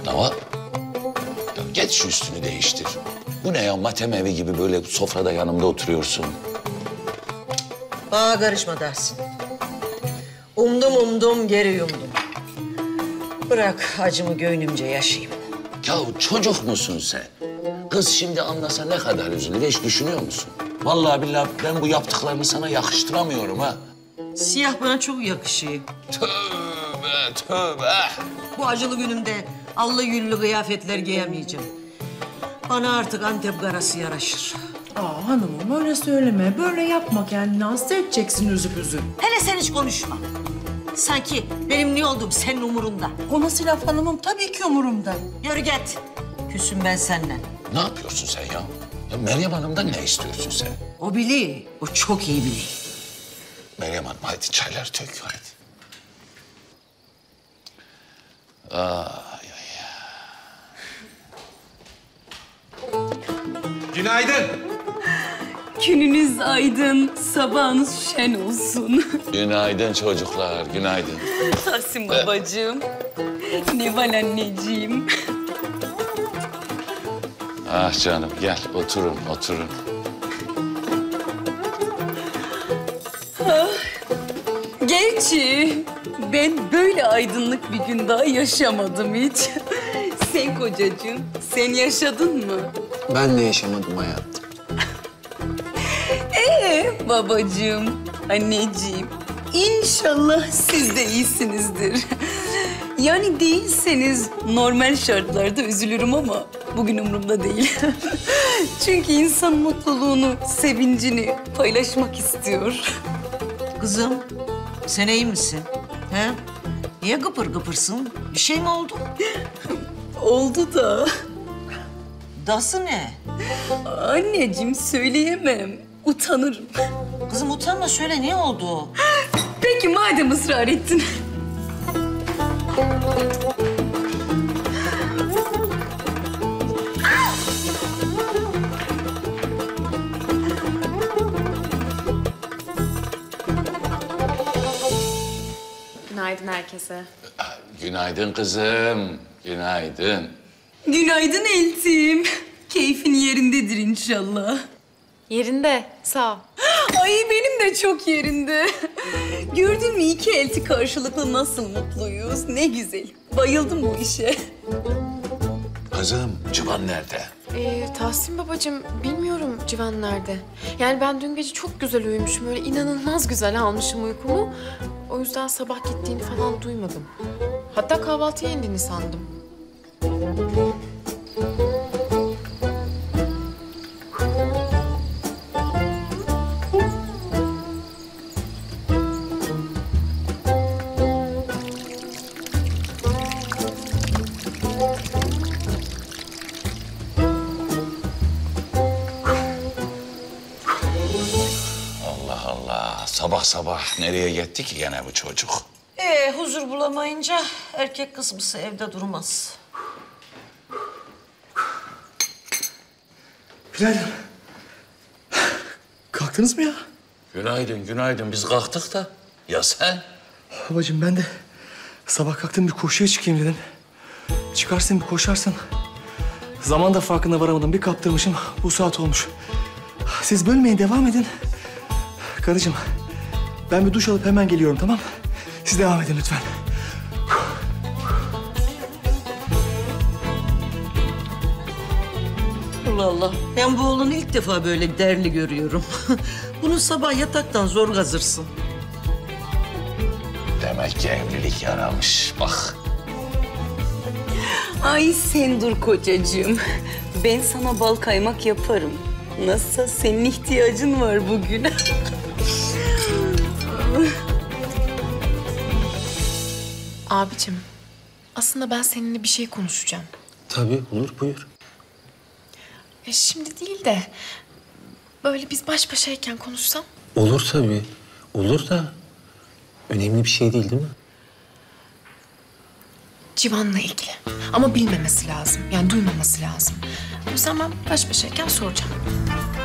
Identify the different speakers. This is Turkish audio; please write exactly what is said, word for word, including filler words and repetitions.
Speaker 1: Nava, ya geç şu üstünü değiştir. Bu ne ya, matem evi gibi böyle sofrada yanımda oturuyorsun.
Speaker 2: Bana karışma dersin. Umdum umdum geri yumdum. Bırak acımı göğnümce yaşayayım.
Speaker 1: Ya çocuk musun sen? Kız şimdi anlasa ne kadar üzülür, hiç düşünüyor musun? Vallahi billahi ben bu yaptıklarını sana yakıştıramıyorum ha.
Speaker 2: Siyah bana çok yakışıyor.
Speaker 1: Tövbe tövbe.
Speaker 2: Bu acılı günümde allı güllü kıyafetler giyemeyeceğim. Bana artık Antep karası yaraşır.
Speaker 3: Aa hanımım öyle söyleme. Böyle yapma kendini. Hasta edeceksin üzüp üzüp.
Speaker 2: Hele sen hiç konuşma. Sanki benim ne olduğum senin umurunda.
Speaker 3: O nasıl laf hanımım? Tabii ki umurumda.
Speaker 2: Yürü git. Küsüm ben seninle.
Speaker 1: Ne yapıyorsun sen ya? Ya Meryem Hanım'dan ne istiyorsun sen?
Speaker 2: O biliyor. O çok iyi biliyor.
Speaker 1: Meryem Hanım hadi çaylar tök hadi. Ay ay.
Speaker 4: Günaydın.
Speaker 5: Gününüz aydın, sabahınız şen olsun.
Speaker 1: Günaydın çocuklar, günaydın.
Speaker 5: Tahsin babacığım, Neval anneciğim.
Speaker 1: Ah canım gel oturun, oturun.
Speaker 5: Gerçi ben böyle aydınlık bir gün daha yaşamadım hiç. Sen kocacığım, sen yaşadın mı?
Speaker 4: Ben de yaşamadım hayatım.
Speaker 5: Ee babacığım, anneciğim, İnşallah siz de iyisinizdir. Yani değilseniz normal şartlarda üzülürüm ama bugün umurumda değil. Çünkü insan mutluluğunu, sevincini paylaşmak istiyor.
Speaker 2: Kızım, sen iyi misin? He? Niye gıpır gıpırsın? Bir şey mi oldu?
Speaker 5: Oldu da.
Speaker 2: Dası ne?
Speaker 5: Anneciğim söyleyemem. Utanırım.
Speaker 2: Kızım utanma, söyle ne oldu?
Speaker 5: Peki madem ısrar ettin.
Speaker 6: Günaydın herkese.
Speaker 1: Günaydın kızım, günaydın.
Speaker 5: Günaydın Eltim. Keyfin yerindedir inşallah.
Speaker 6: Yerinde, sağ ol.
Speaker 5: Ay benim de çok yerinde. Gördün mü iki elti karşılıklı nasıl mutluyuz? Ne güzel. Bayıldım bu işe.
Speaker 1: Kızım, Civan nerede?
Speaker 6: Ee, Tahsin babacığım, bilmiyorum Civan nerede. Yani ben dün gece çok güzel uyumuşum. Öyle inanılmaz güzel almışım uykumu. O yüzden sabah gittiğini falan duymadım. Hatta kahvaltıya indiğini sandım.
Speaker 1: Allah Allah, sabah sabah nereye gitti ki gene bu çocuk?
Speaker 2: Ee, huzur bulamayınca erkek kısmısı evde durmaz.
Speaker 4: Günaydın. Kalktınız mı ya?
Speaker 1: Günaydın, günaydın. Biz kalktık da. Ya sen?
Speaker 4: Babacığım ben de sabah kalktım bir koşuya çıkayım dedim. Çıkarsın bir koşarsın. Zaman da farkına varamadım. Bir kaptırmışım. Bu saat olmuş. Siz bölmeyin, devam edin. Karıcığım, ben bir duş alıp hemen geliyorum, tamam? Siz devam edin lütfen.
Speaker 2: Allah Allah. Ben bu oğlanı ilk defa böyle derli görüyorum. Bunu sabah yataktan zor gazırsın.
Speaker 1: Demek ki evlilik yaramış. Bak.
Speaker 5: Ay sen dur kocacığım. Ben sana bal kaymak yaparım. Nasılsa senin ihtiyacın var bugün.
Speaker 6: Abicim, aslında ben seninle bir şey konuşacağım.
Speaker 4: Tabii, olur, buyur.
Speaker 6: E şimdi değil de böyle biz baş başayken konuşsam.
Speaker 7: Olur tabii. Olur da önemli bir şey değil değil mi?
Speaker 6: Civan'la ilgili. Ama bilmemesi lazım. Yani duymaması lazım. O yüzden ben baş başayken soracağım.